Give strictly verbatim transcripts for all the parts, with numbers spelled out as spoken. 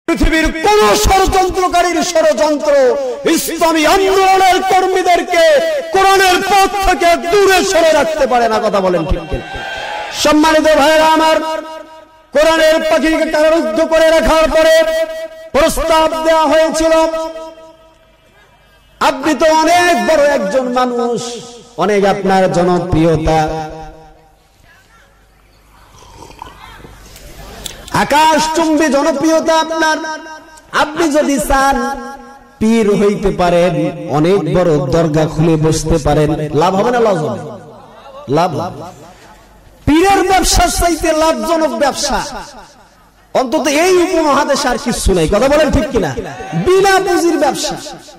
পৃথিবীর কোন ষড়যন্ত্রকারীর ষড়যন্ত্র ইসলামী আন্দোলনের কর্মীদেরকে কোরআনের পথ থেকে দূরে সরে রাখতে পারে না। কথা বলেন ঠিক কিনা? সম্মানিত ভাইরা আমার, কোরআনের পাখিকে কারারুদ্ধ করে রাখার পরে প্রস্তাব দেওয়া হয়েছিল, আপনি তো অনেক বড় একজন মানুষ, অনেক আপনার জনপ্রিয়তা, আকাশচুম্বী জনপ্রিয়তা আপনার, আপনি যদি চান পীর হইতে পারেন, অনেক বড় দরগা খুলে বসতে পারেন, লাভ হবে না? লস হবে? লাভ হবে। পীরের ব্যবসার চাইতে লাভজনক ব্যবসা অন্তত এই উপমহাদেশে আর কিছু নাই। কথা বলেন ঠিক কিনা? বিনা পুঁজির ব্যবসা।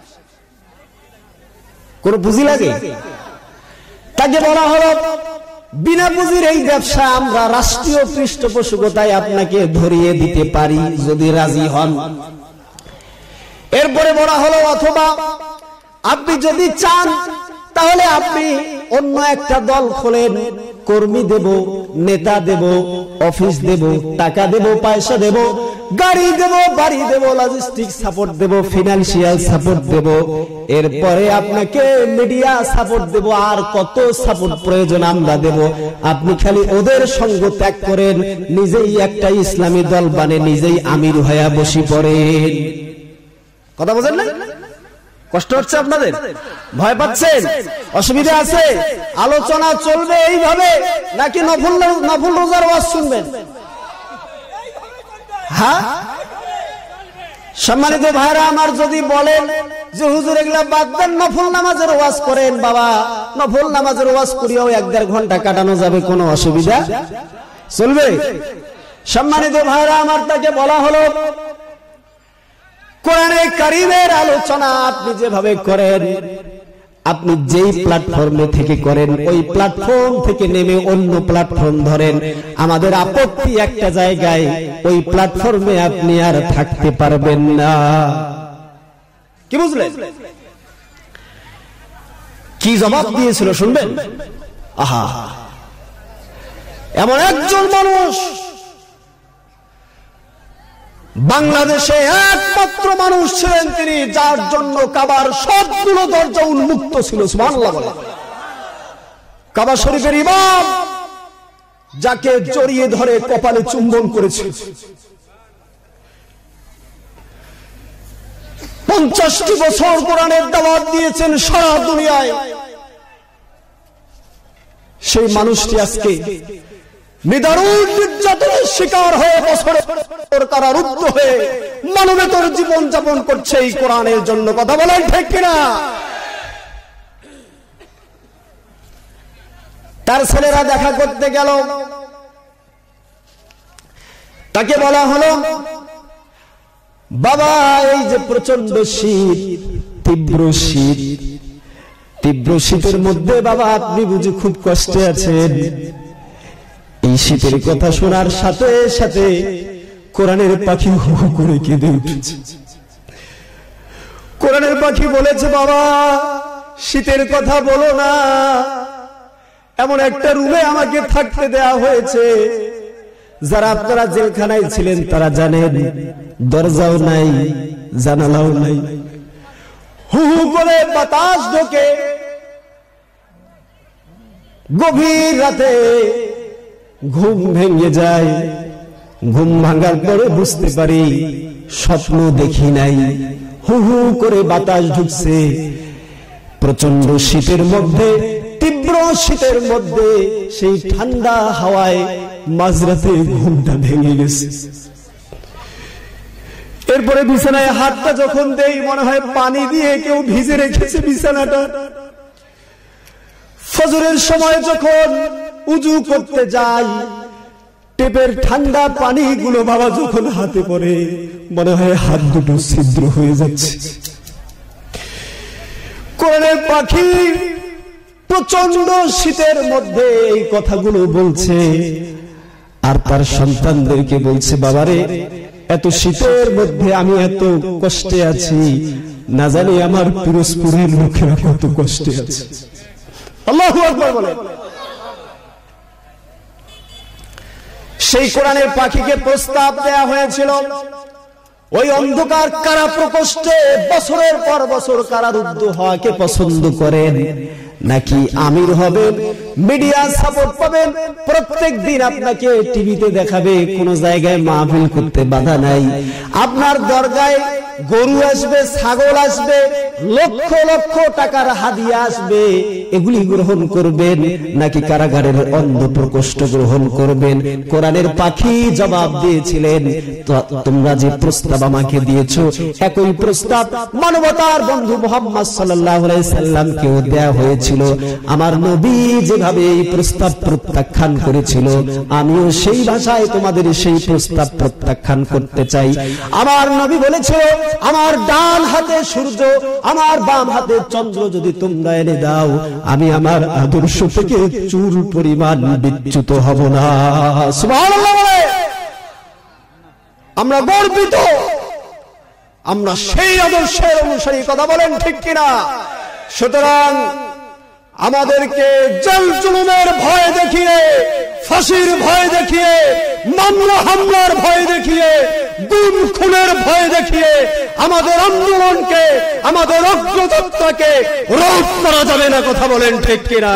কোন পুঁজি লাগে? তাকে বলা হলো বিনা পুঁজির এই ব্যবসা আমরা রাষ্ট্রীয় পৃষ্ঠপোষকতায় আপনাকে ধরিয়ে দিতে পারি যদি রাজি হন। এরপরে বলা হলো অথবা আপনি যদি চান তাহলে আপনি অন্য একটা দল খোলেন, কর্মী দেব, নেতা দেব, অফিস দেব, টাকা দেব, পয়সা দেব, গাড়ি দেব, বাড়ি দেব, লজিস্টিক সাপোর্ট দেব, ফিনান্সিয়াল সাপোর্ট দেব, এরপরে আপনাকে মিডিয়া সাপোর্ট দেব, আর কত সাপোর্ট প্রয়োজন আমরা দেব। আপনি খালি ওদের সঙ্গ ত্যাগ করেন, নিজেই একটা ইসলামী দল বানে নিজেই আমির হয়ে বসে পড়েন। কথা বুঝেন না? কষ্ট হচ্ছে আপনাদের? ভয় পাচ্ছেন? অসুবিধা আছে? আলোচনা চলবে এইভাবে নাকি নফল নফল রোজার ওয়াজ শুনবেন? হ্যাঁ, সম্মানিত ভাইরা আমার, যদি বলেন যে হুজুর এগুলা বাদ দেন, নফল নামাজের ওয়াজ করেন, বাবা নফল নামাজের ওয়াজ করিয়াও এক দেড় ঘন্টা কাটানো যাবে, কোনো অসুবিধা চলবে? সম্মানিত ভাইরা আমার, তাকে বলা হলো কোরআনে কারীমের আলোচনা আপনি যেভাবে করেন, আপনি যেই প্ল্যাটফর্মে থেকে করেন ওই প্ল্যাটফর্ম থেকে নেমে অন্য প্ল্যাটফর্ম ধরেন। আমাদের আপত্তি একটা জায়গায়, ওই প্ল্যাটফর্মে আপনি আর থাকতে পারবেন না। কি বুঝলেন? কি জবাব দিয়েছিল শুনবেন? আহা, এমন একজন মানুষ বাংলাদেশে একমাত্র মানুষ ছিলেন তিনি, যার জন্য কাবার সবগুলো দরজা উন্মুক্ত ছিল। সুবহানাল্লাহ বলে। কাবা শরীফের ইমাম যাকে জড়িয়ে ধরে কপালে চুম্বন করেছে, পঞ্চাশটি বছর কোরআনের দাওয়াত দিয়েছেন সারা দুনিয়ায়, সেই মানুষটি আজকে নিদারুণ নির্যাতনের শিকার হয়ে বছরের পর কারারুদ্ধ হয়ে মানবেতর জীবন যাপন করছে এই কোরআনের জন্য। কথা বলেন ঠিক কিনা? তার ছেলেরা দেখা করতে গেল, তাকে বলা হলো বাবা এই যে প্রচন্ড শীত, তীব্র শীত, তীব্র শীতের মধ্যে বাবা আপনি বুঝি খুব কষ্টে আছেন। এই শীতের কথা শোনার সাথে সাথে কোরআনের পাখি হু হু করে কেঁদে উঠেছে। কোরআনের পাখি বলেছে বাবা শীতের কথা বলো না, এমন একটা রুমে আমাকে থাকতে দেয়া হয়েছে, যারা আপনারা জেলখানায় ছিলেন তারা জানেন, দরজাও নাই, জানালাও নাই, হু হু করে বাতাস ঢোকে, গভীর রাতে ঘুম ভেঙে যায়, ঘুম ভাঙার পরে বুঝতে পারি স্বপ্ন দেখি নাই, হু হু করে বাতাস ঢুকছে, প্রচন্ড শীতের মধ্যে, তীব্র শীতের মধ্যে সেই ঠান্ডা হাওয়ায় মাঝরাতে ঘুমটা ভেঙে গেছে। এরপরে বিছানায় হাতটা যখন দেই মনে হয় পানি দিয়ে কেউ ভিজে রেখেছে বিছানাটা। ফজরের সময় যখন উজু করতে যাই, টেপের ঠান্ডা পানিগুলো বাবা যখন হাতে পড়ে মনে হয় হাত দুটো ছিদ্র হয়ে যাচ্ছে। কোরআনের পাখি প্রচন্ড শীতের মধ্যে এই কথাগুলো বলছে, আর তার সন্তানদেরকে বলছে বাবারে এত শীতের মধ্যে আমি এত কষ্টে আছি, না জানি আমার পিরোজপুরের লোকেরা কত কষ্টে আছে। আল্লাহু আকবার বলে। সেই কোরআনের পাখিকে প্রস্তাব দেয়া হয়েছিল ওই অন্ধকার কারা প্রকোষ্ঠে বছরের পর বছর কারারুদ্ধ হওয়াকে পছন্দ করেন, নাকি আমির হবেন, মিডিয়া সাপোর্ট পাবেন, প্রত্যেক দিন আপনাকে টিভিতে দেখাবে, কোন জায়গায় মাহফিল করতে বাধা নাই, আপনার দরগায় গরু আসবে, ছাগল আসবে, লক্ষ লক্ষ টাকার হাদিয়া আসবে, এগুলি গ্রহণ করবেন, নাকি কারাগারের অন্ধ প্রকোষ্ঠ গ্রহণ করবেন? কোরআনের পাখি জবাব দিয়েছিলেন, তোমরা যে প্রস্তাব আমাকে দিয়েছো একই প্রস্তাব মানবতার বন্ধু মুহাম্মদ সাল্লাল্লাহু আলাইহি সাল্লামকেও দেয়া হয়েছিল। আমার নবী যেভাবে এই প্রস্তাব প্রত্যাখ্যান করেছিল, আমিও সেই ভাষায় তোমাদের সেই প্রস্তাব প্রত্যাখ্যান করতে চাই। আমার নবী বলেছিল, আমার ডান হাতে সূর্য, আমার বাম হাতে চন্দ্র যদি তোমরা এনে দাও, আমি আমার আদর্শ থেকে চুল পরিমাণ বিচ্যুত হব না। সুবহানাল্লাহ বলে আমরা গর্বিত, আমরা সেই আদর্শের অনুসারী, কথা বলেন ঠিক কিনা? সুতরাং আমাদেরকে জেল জুলুমের ভয় দেখিয়ে, ফাঁসির ভয় দেখিয়ে, মামলা হামলার ভয় দেখিয়ে, গুম খুনের ভয় দেখিয়ে আমাদের আন্দোলনকে, আমাদের অগ্রযাত্রাকে রোধ করা যাবে না, কথা বলেন ঠিক কিনা?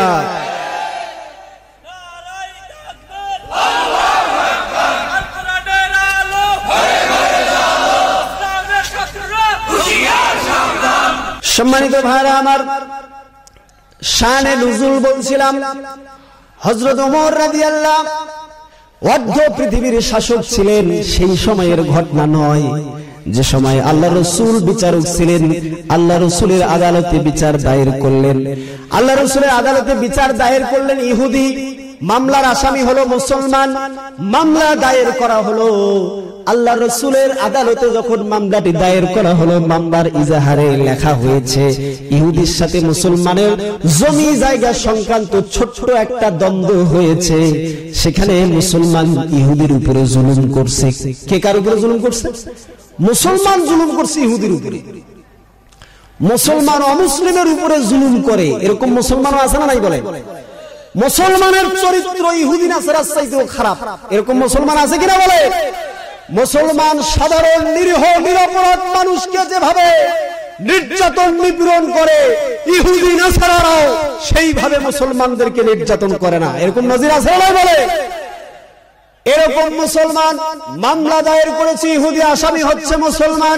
সম্মানিত ভাইরা আমার, শানে নুজুল বলছিলাম, হযরত ওমর রাদিয়াল্লাহু অর্ধ পৃথিবীর শাসক ছিলেন। সেই সময়ের ঘটনা নয়, যে সময় আল্লাহ রাসূল বিচারক ছিলেন। আল্লাহ রাসূলের আদালতে বিচার দায়ের করলেন, আল্লাহ রাসূলের আদালতে বিচার দায়ের করলেন ইহুদি, মামলার আসামি হলো মুসলমান, মামলা দায়ের করা হলো। আল্লাহ রাসূলের আদালতে যখন মামলাটি দায়ের করা হলো, মামলার ইজাহারে লেখা হয়েছে ইহুদির সাথে মুসলমানের জমি জায়গা সংক্রান্ত ছোট্ট একটা দ্বন্দ্ব হয়েছে। সেখানে মুসলমান ইহুদির উপরে জুলুম করছে। কে কার উপরে জুলুম করছে? মুসলমান জুলুম করছে ইহুদির উপরে। মুসলমান অমুসলিমের উপরে জুলুম করে, এরকম মুসলমানও আছে না নাই? বলে মুসলমানের চরিত্র ইহুদি নাসারার চাইতেও খারাপ, এরকম মুসলমান আছে কিনা? বলে মুসলমান সাধারণ নিরীহ নিরপরাধ মানুষকে যেভাবে নির্যাতন নিপীড়ন করে, ইহুদি নাসারারাও সেইভাবে মুসলমানদেরকে নির্যাতন করে না, এরকম নজির আছে না? বলে এরকম মুসলমান মামলা দায়ের করেছে, ইহুদি আসামি হচ্ছে মুসলমান।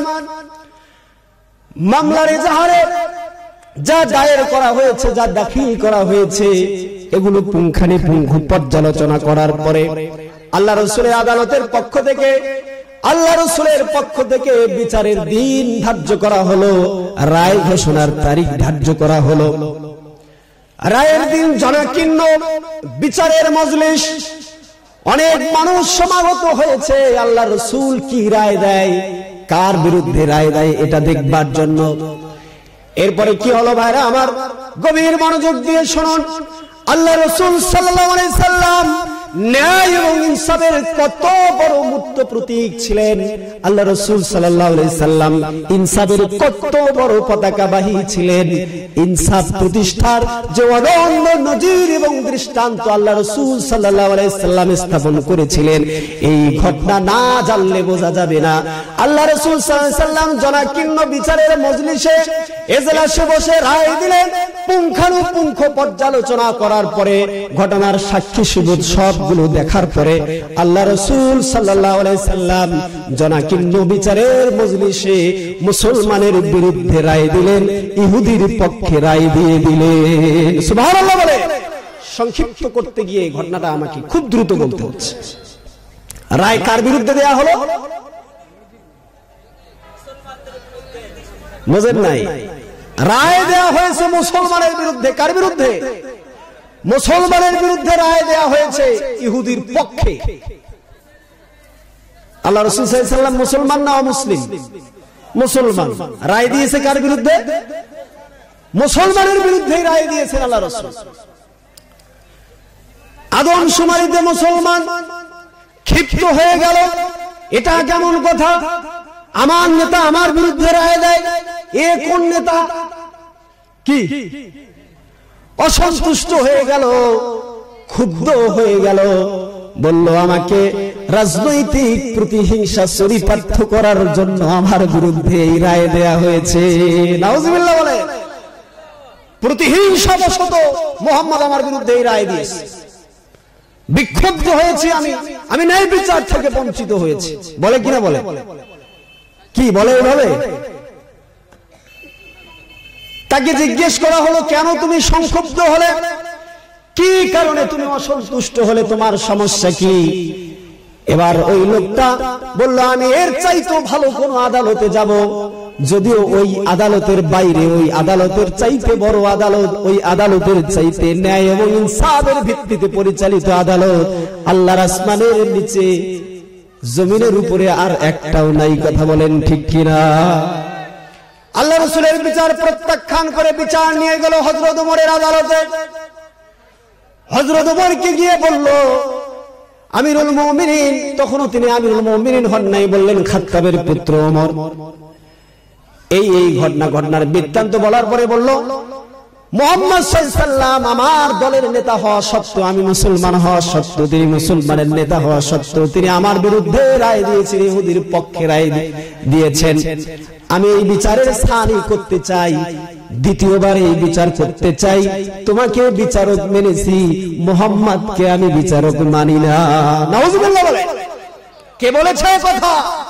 মামলার এজাহারে যা দায়ের করা হয়েছে, যা দাখিল করা হয়েছে, এগুলো পুঙ্খানুপুঙ্খ পর্যালোচনা করার পরে আল্লাহ রাসূলের আদালতের পক্ষ থেকে, আল্লাহ রাসূলের পক্ষ থেকে বিচারের দিন ধার্য করা হলো, রায় ঘোষণার তারিখ ধার্য করা হলো। রায়ের দিন জনাকীর্ণ বিচারের মজলিস, অনেক মানুষ সমাগত হয়েছে আল্লাহ রাসূল কি রায় দেয়, কার বিরুদ্ধে রায় দেয়, এটা দেখবার জন্য। এরপরে কি হলো ভাইরা আমার, গভীর মনোযোগ দিয়ে শুনুন। আল্লাহ রাসূল সাল্লাল্লাহু আলাইহি সাল্লাম ন্যায় এবং ইনসাফের কত বড় মূর্ত প্রতীক ছিলেন। আল্লাহ রাসূল সাল্লাল্লাহু আলাইহি সাল্লাম ইনসাফের কত বড় পতাকাবাহী ছিলেন। ইনসাফ প্রতিষ্ঠার যে অনন্য নজির এবং দৃষ্টান্ত আল্লাহ রাসূল সাল্লাল্লাহু আলাইহি সাল্লাম স্থাপন করেছিলেন, এই ঘটনা না জানলে বোঝা যাবে না। আল্লাহ রাসূল সাল্লাল্লাহু আলাইহি সাল্লাম জনাকীর্ণ বিচারের মজলিসে এজলাসে বসে রায় দিলেন। পুঙ্খানুপুঙ্খ পর্যালোচনা করার পরে, ঘটনার সাক্ষী সুবুত সবগুলো দেখার পরে আল্লাহ রাসূল সাল্লাল্লাহু আলাইহি সাল্লাম জনাকীর্ণ বিচারের মজলিসে মুসলমানের বিরুদ্ধে রায় দিলেন, ইহুদির পক্ষে রায় দিয়ে দিলেন। সুবহানাল্লাহ বলে সংক্ষিপ্ত করতে গিয়ে ঘটনাটা আমাকে খুব দ্রুত বলতে হচ্ছে। রায় কার বিরুদ্ধে দেয়া হলো? বুঝেন নাই? রায় দেয়া হয়েছে মুসলমানের বিরুদ্ধে। কার বিরুদ্ধে? মুসলমানের বিরুদ্ধে রায় দেয়া হয়েছে ইহুদির পক্ষে। আল্লাহ রাসূল সাল্লাল্লাহু আলাইহি সাল্লাম মুসলমান না অমুসলিম? মুসলমান। রায় দিয়েছে কার বিরুদ্ধে? মুসলমানের বিরুদ্ধে রায় দিয়েছেন আল্লাহ রাসূল। আদমশুমারিতে মুসলমান ক্ষিপ্ত হয়ে গেল, এটা কেমন কথা? আমার নেতা আমার বিরুদ্ধে রায় দেয়, এ কোন নেতা? কি অসন্তুষ্ট হয়ে গেল, ক্ষুব্ধ হয়ে গেল। বলল আমাকে রাজনৈতিক প্রতিহিংসা চরিতার্থ করার জন্য আমার বিরুদ্ধে এই রায় দেয়া হয়েছে। নাউজুবিল্লাহ বলে, প্রতিহিংসা বশত মুহাম্মদ আমার বিরুদ্ধে এই রায় দিয়েছে। বিক্ষুব্ধ হয়েছি আমি, আমি ন্যায় বিচার থেকে বঞ্চিত হয়েছি। বলে কিনা বলে, কি বলে এভাবে? তাকে জিজ্ঞেস করা হলো, কেন তুমি সংক্ষুব্ধ হলে, কি কারণে তুমি অসন্তুষ্ট হলে, তোমার সমস্যা কি? এবার ওই লোকটা বলল, আমি এর চাইতেও ভালো কোন আদালতে যাব, যদিও ওই আদালতের বাইরে, ওই আদালতের চাইতে বড় আদালত, ওই আদালতের চাইতে ন্যায় এবং ইনসাফের ভিত্তিতে পরিচালিত আদালত আল্লাহর আসমানের নিচে জমিনের উপরে আর একটাও নাই। কথা বলেন ঠিক কিনা? আল্লাহ রাসূলের বিচার প্রত্যাখ্যান করে বিচার নিয়ে গেল হযরত ওমরের আদালতে। হযরত ওমরকে গিয়ে বলল, আমিরুল মুমিনিন, তখনও তিনি আমিরুল মুমিনিন হন নাই, বললেন খাত্তাবের পুত্র ওমর, এই এই ঘটনা ঘটনার বৃত্তান্ত বলার পরে বলল, মুহাম্মদ সাল্লাল্লাহু আলাইহি সাল্লাম আমার দলের নেতা হওয়া সত্ত্বেও, আমি মুসলমান হওয়া সত্ত্বেও, তিনি মুসলমানের নেতা হওয়া সত্ত্বেও তিনি আমার বিরুদ্ধে রায় দিয়েছেন, ইহুদির পক্ষে রায় দিয়েছেন। আমি এই বিচারের স্থানই করতে চাই, দ্বিতীয়বার এই বিচার করতে চাই। তোমাকে বিচারক মেনেছি, মুহাম্মদকে আমি বিচারক মানি না। নাউজুবিল্লাহ বলে, কে বলেছে কথা?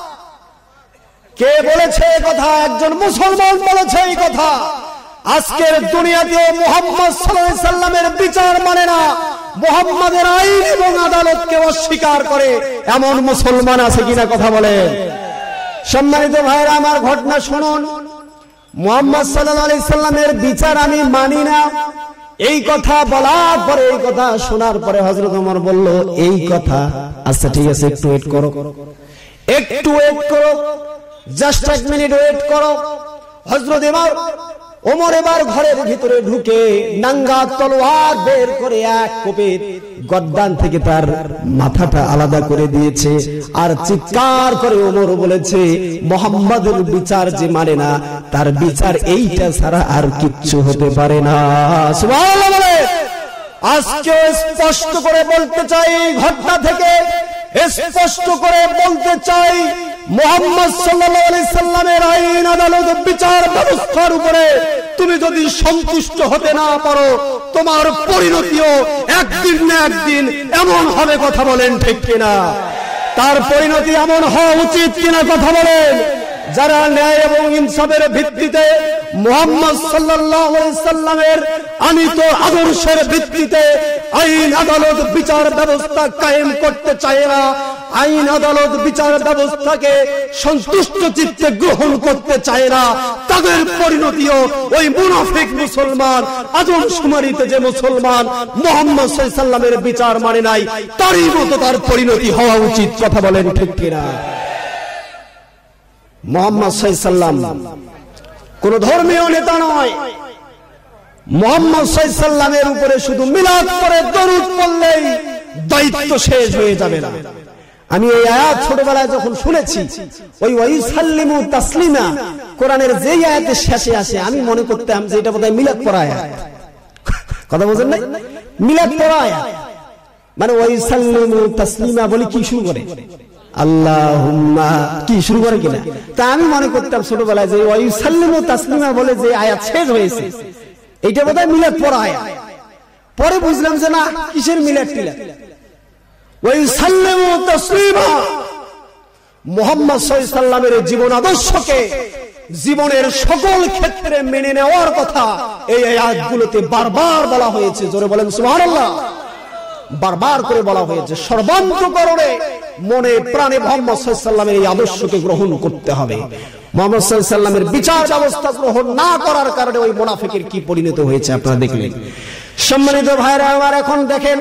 কে বলেছে কথা? একজন মুসলমান বলেছে এই কথা। আজকের দুনিয়াতেও মুহাম্মদ সাল্লাল্লাহু আলাইহি সাল্লামের বিচার মানে না, মুহাম্মাদের আইন এবং আদালতকে অস্বীকার করে এমন মুসলমান আছে কিনা? কথা বলেন। সম্মানিত ভাইরা আমার, ঘটনা শুনুন। মুহাম্মদ সাল্লাল্লাহু আলাইহি সাল্লামের বিচার আমি মানি না, এই কথা বলার পরে, এই কথা শোনার পরে হযরত ওমর বলল, এই কথা, আচ্ছা ঠিক আছে, একটু ওয়েট করো, একটু ওয়েট করো, জাস্ট এক মিনিট ওয়েট করো। হযরত ওমর ওমর এবার ঘরের ভিতরে ঢুকে নাঙ্গা তলোয়ার বের করে এক কোপের গর্দান থেকে তার মাথাটা আলাদা করে দিয়েছে, আর চিৎকার করে ওমর বলেছে, মুহাম্মাদের বিচার যে মানে না, তার বিচার এইটা ছাড়া আর কিচ্ছু হতে পারে না। সুবহানাল্লাহ বলে, আজকে স্পষ্ট করে বলতে চাই, ঘটনা থেকে স্পষ্ট করে বলতে চাই, মুহাম্মদ সাল্লাল্লাহু আলাইহি সাল্লামের আইন, আদালত, বিচার ব্যবস্থার উপরে তুমি যদি সন্তুষ্ট হতে না পারো, তোমার পরিণতিও একদিন না একদিন এমন হবে। কথা বলেন ঠিক কিনা? তার পরিণতি এমন হওয়া উচিত কিনা? কথা বলেন। যারা ন্যায় এবং ইনসাফের ভিত্তিতে মুহাম্মদ সাল্লাল্লাহু আলাইহি সাল্লামের আনিত আদর্শের ভিত্তিতে আইন, আদালত, বিচার ব্যবস্থা কায়েম করতে চায় না, আইন, আদালত, বিচার ব্যবস্থাকে সন্তুষ্ট চিত্তে গ্রহণ করতে চায় না, তাদের পরিণতিও ওই মুনাফিক মুসলমান, আদমশুমারিতে যে মুসলমান মুহাম্মদ সাল্লাল্লাহু আলাইহি সাল্লামের বিচার মানে নাই, তারই মতো তার পরিণতি হওয়া উচিত। কথা বলেন ঠিক কিনা? মুহাম্মদ সাল্লাল্লাহু আলাইহি সাল্লাম কোন ধর্মীয় নেতা নয়। মুহাম্মদ সাল্লাল্লাহু আলাইহি সাল্লামের উপরে শুধু মিলাদ করে দরুদ পড়লেই দায়িত্ব শেষ হয়ে যাবে না। আমি এই আয়াত ছোটবেলায় যখন শুনেছি, ওই ওয়াইসাল্লিমু তাসলিমা কোরআনের যেই আয়াতের শেষে আসে, আমি মনে করতাম যে এটা বোধহয় মিলাদ পড়া আয়াত। কথা বুঝেন না? মিলাদ পড়া আয়াত মানে ওয়াইসাল্লিমু তাসলিমা বলি কি শুরু করে, আল্লাহুম্মা কি শুরু করে কিনা। তা আমি মনে করতাম ছোটবেলায় যে ওয়াইসাল্লিমু তাসলিমা বলে যে আয়াত শেষ হয়েছে, এইটা বোধহয় মিলাদ পড়া আয়াত। পরে বুঝলাম যে না, কিসের মিলাদ টিলাদ, ওয়াইসাল্লিমু তাসলিমা মুহাম্মদ সাল্লাল্লাহু আলাইহি সাল্লামের জীবন আদর্শকে জীবনের সকল ক্ষেত্রে মেনে নেওয়ার কথা এই আয়াতগুলোতে বারবার বলা হয়েছে। জোরে বলেন সুবহানাল্লাহ। বারবার করে বলা হয়েছে, সর্বান্তকরণে মনে প্রাণে মুহাম্মদ সাল্লাল্লাহু আলাইহি সাল্লামের এই আদর্শকে গ্রহণ করতে হবে। মুহাম্মদ সাল্লাল্লাহু আলাইহি সাল্লামের বিচার ব্যবস্থা গ্রহণ না করার কারণে ওই মুনাফিকের কি পরিণত হয়েছে আপনারা দেখলেন। সম্মানিত ভাইরা আমার, এখন দেখেন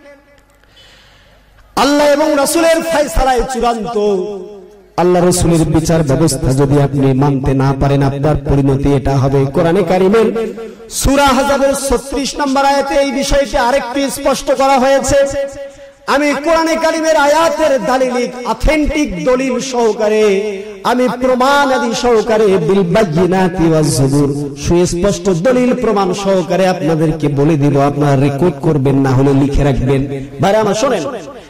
আল্লাহ এবং রাসূলের ফয়সালায় চূড়ান্ত। আল্লাহ রাসূলের বিচার ব্যবস্থা যদি আপনি মানতে না পারেন, আপনার পরিণতি এটা হবে। কোরআনে কারীমের সূরা আহজাবের ছত্রিশ নম্বর আয়াতে এই বিষয়টি আরেকটু স্পষ্ট করা হয়েছে। আমি কোরআনে কারীমের আয়াতের দালিলিক অথেন্টিক দলিল সহকারে, আমি প্রমাণ আদি সহকারে, বিল বায়িনাতি ওয়াজ জুবুর, সুস্পষ্ট দলিল প্রমাণ সহকারে আপনাদেরকে বলে দিব। আপনারা রেকর্ড করবেন, না হলে লিখে রাখবেন। ভাইরা আমার শোনেন,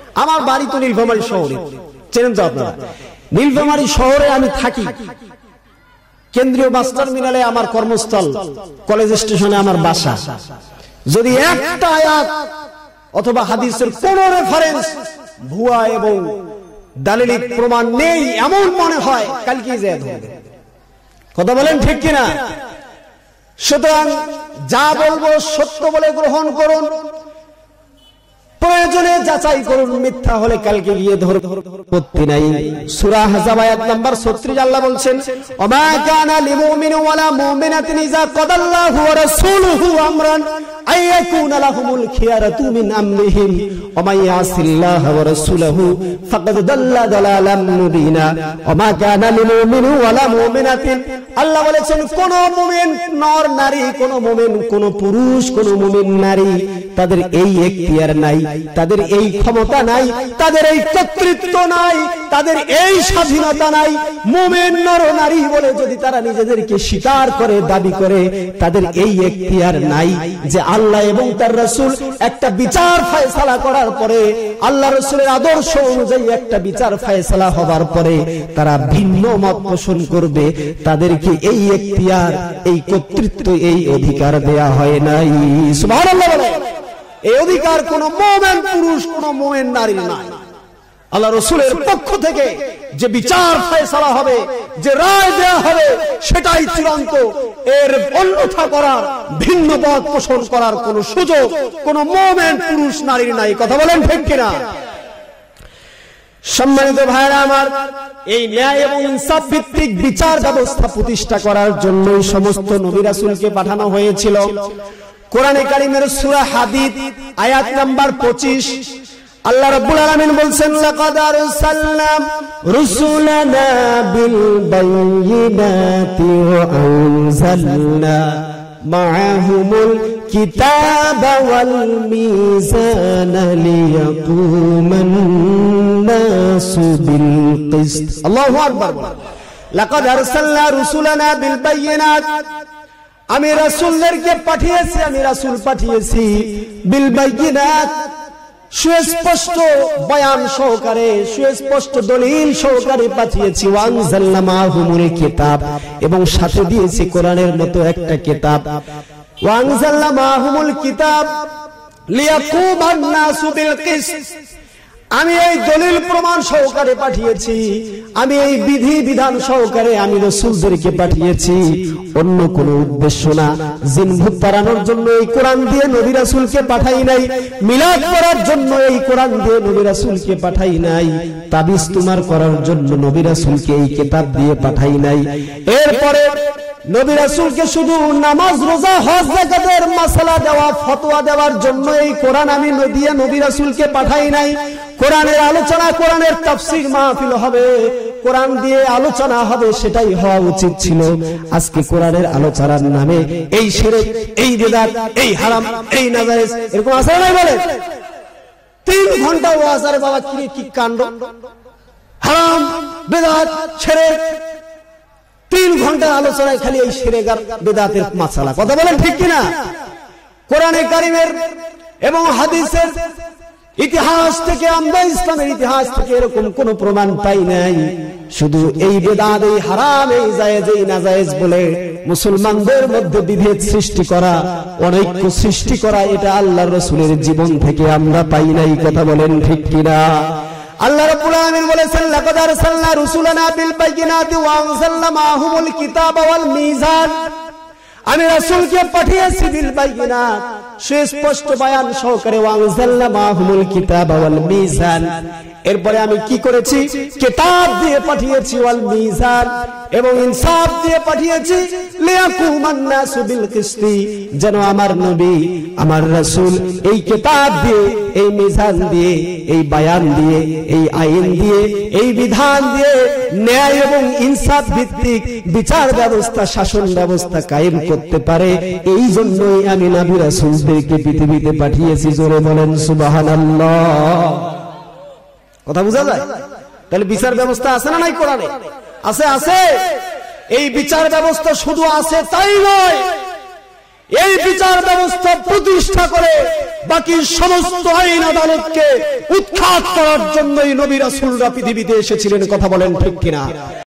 আমার বাড়ি তো নীলফামারী শহরে, চেনেন তো আপনারা। নীলফামারী শহরে আমি থাকি, কেন্দ্রীয় বাস টার্মিনালে আমার কর্মস্থল, কলেজ স্টেশনে আমার বাসা। যদি একটা আয়াত অথবা হাদিসের কোন রেফারেন্স ভুয়া এবং দালিলিক প্রমাণ নেই এমন মনে হয়, কালকে যায় ধরবে। কথা বলেন ঠিক কিনা? সুতরাং যা বলবো সত্য বলে গ্রহণ করুন, প্রয়োজনে যাচাই করুন, মিথ্যা হলে কালকে গিয়ে ধরে করতে নাই। সূরা আহজাব আয়াত নাম্বার ছত্রিশ আল্লাহ বলছেন, ওমা কানা লিমুমিন ওয়ালা মুমিনাতিন ইযা কাদাল্লাহু ওয়া রাসূলুহু আমরান আইয়াকুনা লাহুমুল খিয়ারাতু মিন আমরিহিম ওয়া মান ইয়াসিল্লাহা ওয়া রাসূলুহু ফাকাদ দাল্লা দালালাম মুবিনা। ওমা কানা লিমুমিন ওয়ালা মুমিনাতিন, আল্লাহ বলেছেন কোন মুমিন নর নারী, কোন মুমিন কোন পুরুষ, কোন মুমিন নারী, তাদের এই এখতিয়ার নাই, তাদের এই ক্ষমতা নাই, তাদের এই কর্তৃত্ব নাই, তাদের এই স্বাধীনতা নাই। মুমিন নর নারী বলে যদি তারা নিজেদেরকে স্বীকার করে, দাবি করে, তাদের এই এখতিয়ার নাই যে আল্লাহ এবং তার রাসূল একটা বিচার ফয়সালা করার পরে, আল্লাহ রাসূলের আদর্শ অনুযায়ী একটা বিচার ফয়সালা হবার পরে তারা ভিন্ন মত পোষণ করবে, তাদেরকে এই এখতিয়ার, এই কর্তৃত্ব, এই অধিকার দেয়া হয় নাই। সুবহানাল্লাহ বলে, এই অধিকার কোন মুমিন পুরুষ, কোন মুমিন নারী নাই। আল্লাহ রাসূলের পক্ষ থেকে যে বিচার ফয়সালা হবে, যে রায় দেয়া হবে, সেটাই চূড়ান্ত। এর অন্যথা করার, ভিন্ন পথ পোষণ করার কোন সুযোগ কোন মুমিন পুরুষ নারীর নাই। কথা বলেন ঠিক কিনা? সম্মানিত ভাইরা আমার, এই ন্যায় এবং ইনসাফ ভিত্তিক বিচার ব্যবস্থা প্রতিষ্ঠা করার জন্যই সমস্ত নবী রাসূলকে পাঠানো হয়েছিল। কোরআনে কারীমের সূরা হাদীদ আয়াত নাম্বার পঁচিশ আল্লাহ রাব্বুল আলামিন বলছেন, লাকাদ আরসালনা রুসুলানা বিল বায়িনাতি ওয়া আনজালনা মাআহুমুল কিতাবা ওয়াল মিজানা লিয়াকুমান নাসু বিল কিসত। আল্লাহু আকবার। লাকাদ আরসালনা রুসুলানা বিল বায়িনাত, আমি রাসূলদেরকে পাঠিয়েছি, আমি রাসূল পাঠিয়েছি বিল বায়িনাত, সুস্পষ্ট বয়ান সহকারে, সুস্পষ্ট দলিল সহকারে পাঠিয়েছি। ওয়া আনজালনা মাআহুমুল কিতাব, এবং সাথে দিয়েছি কোরআনের মতো একটা কিতাব। ওয়া আনজালনা মাআহুমুল কিতাব লিয়াকুমান নাসু বিল কিসত, আমি এই দলিল প্রমাণ সহকারে পাঠিয়েছি, আমি এই বিধি বিধান সহকারে আমি রাসূলদেরকে পাঠিয়েছি, অন্য কোনো উদ্দেশ্য না। জিন ভূত তাড়ানোর জন্য এই কোরআন দিয়ে নবী রাসূলকে পাঠাই নাই, মিলাদ করার জন্য এই কোরআন দিয়ে নবী রাসূলকে পাঠাই নাই, তাবিজ তোমার করার জন্য নবী রাসূলকে এই কিতাব দিয়ে পাঠাই নাই। এরপরে নবী রাসূলকে শুধু নামাজ, রোজা, হজ, যাকাতের মাসলা দেওয়া, ফতোয়া দেওয়ার জন্য এই কোরআন আমি দিয়ে নবী রাসূলকে পাঠাই নাই। কোরআনের আলোচনা, কোরআনের তাফসীর মাহফিল হবে, কোরআন দিয়ে আলোচনা হবে, সেটাই হওয়া উচিত ছিল। আজকে কোরআনের আলোচনার নামে এই শিরক, এই বিদআত, এই হারাম, এই নাজায়েজ, এরকম আছে না? বলে তিন ঘন্টা ওয়াজ, আরে বাবা কি কি কাণ্ড, হারাম, বিদআত, শিরক, তিন ঘন্টা আলোচনায় খালি এই শিরক আর বিদআতের মাসালা। কথা বলেন ঠিক কিনা? কোরআনে কারীমের এবং হাদিসের ইতিহাস থেকে, আমরা ইসলামের ইতিহাস থেকে এরকম কোন প্রমাণ পাই নাই। শুধু এই বিদআত, এই হারাম, এই জায়েজ, এই নাজায়েজ বলে মুসলমানদের মধ্যে বিভেদ সৃষ্টি করা, অনৈক্য সৃষ্টি করা, এটা আল্লাহর রাসূলের জীবন থেকে আমরা পাই নাই। কথা বলেন ঠিক কিনা? আল্লাহ রাব্বুল আলামিন বলেছেন, লাকাদ আরসালনা রুসুলানা বিল বায়িনাতি ওয়া আনজালনা মাআহুমুল কিতাবা ওয়াল মিজান, আমি রাসূলকে পাঠিয়েছি বিল বায়িনাত, সুস্পষ্ট বয়ান সহকারে, ওয়া আনজালনা মাআহুমুল কিতাবা ওয়াল মিজান। এরপরে আমি কি করেছি? কিতাব দিয়ে পাঠিয়েছি, ওয়াল মিজান, এবং ইনসাফ দিয়ে পাঠিয়েছি, লিয়াকুমান নাসু বিল কিসতি, যেন আমার নবী, আমার রাসূল এই কিতাব দিয়ে, এই মিজান দিয়ে, এই বয়ান দিয়ে, এই আইন দিয়ে, এই বিধান দিয়ে ন্যায় এবং ইনসাফ ভিত্তিক বিচার ব্যবস্থা, শাসন ব্যবস্থা কায়েম করতে পারে। এই জন্যই আমি নবী রাসূলদেরকে পৃথিবীতে পাঠিয়েছি। জোরে বলেন সুবহানাল্লাহ। কথা বুঝা যায়? তাহলে বিচার ব্যবস্থা আছে না নাই কোরআনে? আছে, আছে। এই বিচার ব্যবস্থা শুধু আছে তাই নয়, এই বিচার ব্যবস্থা প্রতিষ্ঠা করে বাকি সমস্ত আইন আদালতকে উৎখাত করার জন্যই নবী রাসূলরা পৃথিবীতে এসেছিলেন। কথা বলেন ঠিক কিনা?